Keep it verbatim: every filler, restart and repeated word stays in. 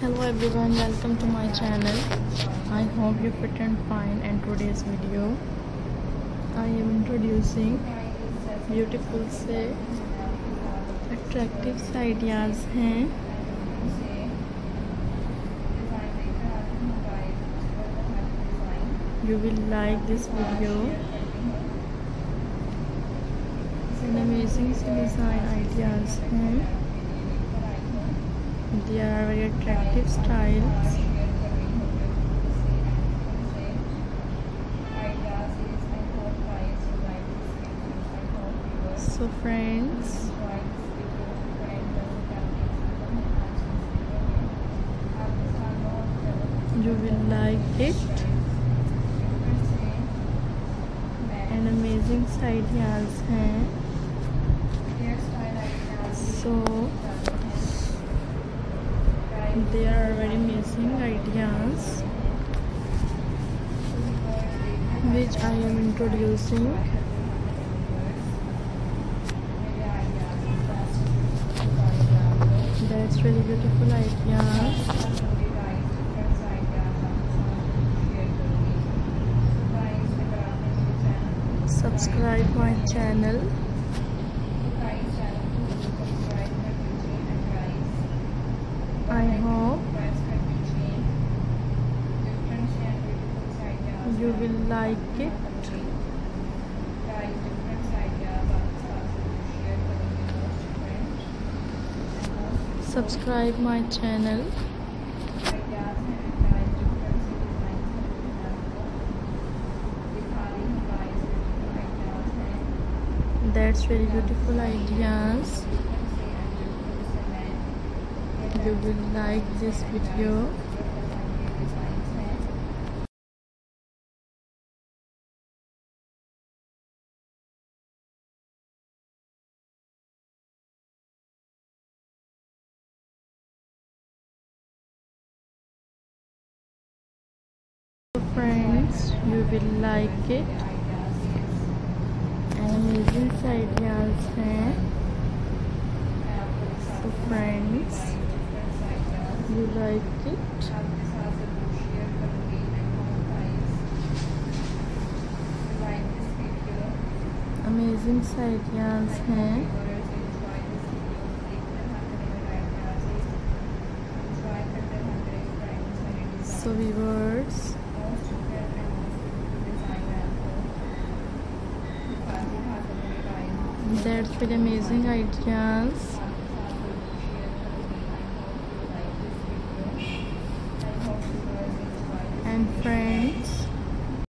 Hello everyone, welcome to my channel. I hope you fit and fine. And today's video I am introducing beautiful से attractive से ideas हैं you will like this video. An amazing से design ideas हैं. They are very attractive styles. So friends, you will like it. And amazing ideas हैं. So they are very amazing ideas which I am introducing. That's really beautiful ideas. Subscribe my channel. I hope you will like it. Subscribe my channel. That's very beautiful ideas. You will like this video. Friends, you will like it. And amazing ideas हैं. So friends, you like it. Amazing ideas हैं. So viewers, that's very amazing ideas.